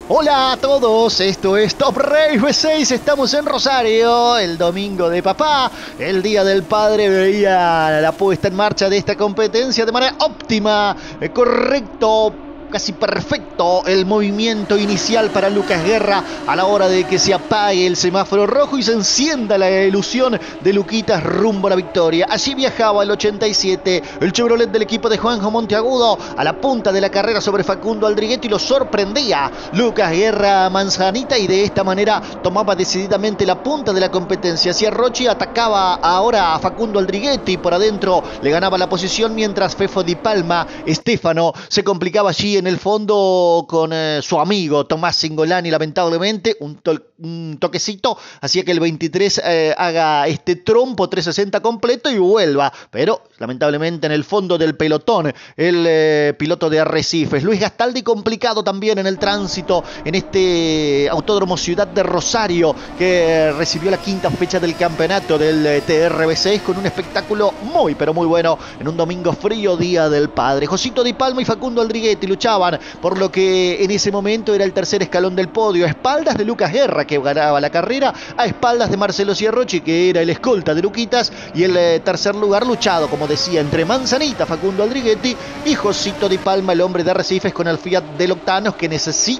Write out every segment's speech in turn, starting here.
Hola a todos, esto es Top Race V6, estamos en Rosario, el domingo de papá, el día del padre. Veía la puesta en marcha de esta competencia de manera óptima, correcto, casi perfecto el movimiento inicial para Lucas Guerra a la hora de que se apague el semáforo rojo y se encienda la ilusión de Luquitas rumbo a la victoria. Allí viajaba el 87, el Chevrolet del equipo de Juanjo Monteagudo a la punta de la carrera sobre Facundo Aldriguetti, lo sorprendía Lucas Guerra Manzanita y de esta manera tomaba decididamente la punta de la competencia. Ciarrochi atacaba ahora a Facundo Aldriguetti, por adentro le ganaba la posición, mientras Fefo Di Palma, Stefano, se complicaba allí en el fondo con su amigo Tomás Cingolani. Lamentablemente un toquecito hacía que el 23 haga este trompo 360 completo y vuelva, pero lamentablemente en el fondo del pelotón el piloto de Arrecifes. Luis Gastaldi complicado también en el tránsito en este Autódromo Ciudad de Rosario, que recibió la quinta fecha del campeonato del TRB6 con un espectáculo muy pero muy bueno en un domingo frío, día del padre. Josito Di Palma y Facundo Aldriguetti luchaban por lo que en ese momento era el tercer escalón del podio, a espaldas de Lucas Guerra, que ganaba la carrera, a espaldas de Marcelo Ciarrochi, que era el escolta de Luquitas, y el tercer lugar luchado, como decía, entre Manzanita, Facundo Aldriguetti y Josito Di Palma, el hombre de Arrecifes, con el Fiat del Octanos, que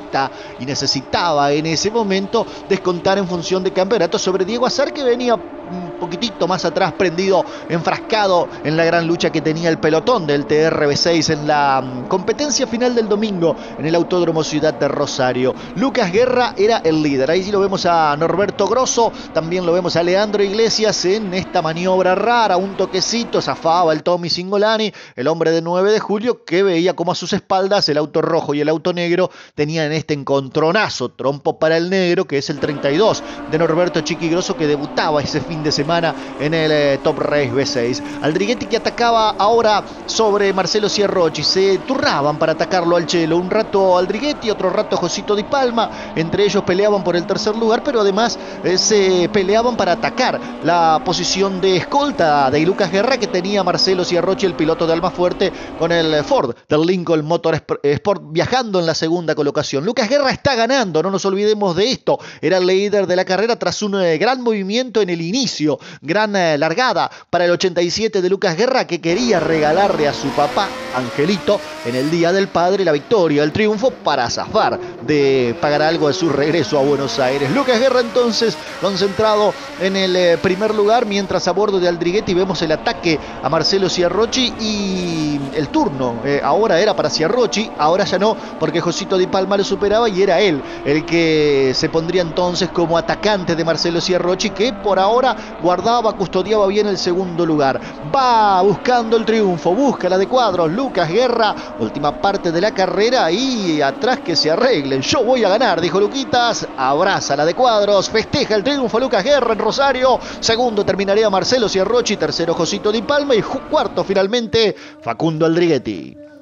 necesitaba en ese momento descontar en función de campeonato sobre Diego Azar, que venía un poquitito más atrás, prendido, enfrascado en la gran lucha que tenía el pelotón del TRB6 en la competencia final del domingo en el Autódromo Ciudad de Rosario. Lucas Guerra era el líder. Ahí sí lo vemos a Norberto Grosso, también lo vemos a Leandro Iglesias en esta maniobra rara, un toquecito, zafaba el Tommy Cingolani, el hombre de 9 de julio, que veía como a sus espaldas el auto rojo y el auto negro tenían este encontronazo, trompo para el negro, que es el 32 de Norberto Chiqui Grosso, que debutaba ese fin de semana en el Top Race V6. Aldriguetti, que atacaba ahora sobre Marcelo Ciarrochi, se turnaban para atacarlo al Chelo, un rato Aldriguetti, otro rato Josito Di Palma, entre ellos peleaban por el tercer lugar, pero además se peleaban para atacar la posición de escolta de Lucas Guerra, que tenía Marcelo Ciarrochi, el piloto de Almafuerte, con el Ford del Lincoln Motor Sport viajando en la segunda colocación. Lucas Guerra está ganando, no nos olvidemos de esto, era el líder de la carrera tras un gran movimiento en el inicio, gran largada para el 87 de Lucas Guerra, que quería regalarle a su papá Angelito en el día del padre la victoria, el triunfo, para zafar de pagar algo de su regreso a Buenos Aires. Lucas Guerra entonces concentrado en el primer lugar, mientras a bordo de Aldriguetti vemos el ataque a Marcelo Ciarrochi y el turno ahora era para Ciarrochi, ahora ya no, porque Josito Di Palma lo superaba y era él el que se pondría entonces como atacante de Marcelo Ciarrochi, que por ahora custodiaba bien el segundo lugar. Va buscando el triunfo, busca la de cuadros Lucas Guerra, última parte de la carrera y atrás que se arreglen. Yo voy a ganar, dijo Luquitas, abraza la de cuadros, festeja el triunfo Lucas Guerra en Rosario. Segundo terminaría Marcelo Ciarrochi, tercero Josito Di Palma y cuarto finalmente Facundo Aldriguetti.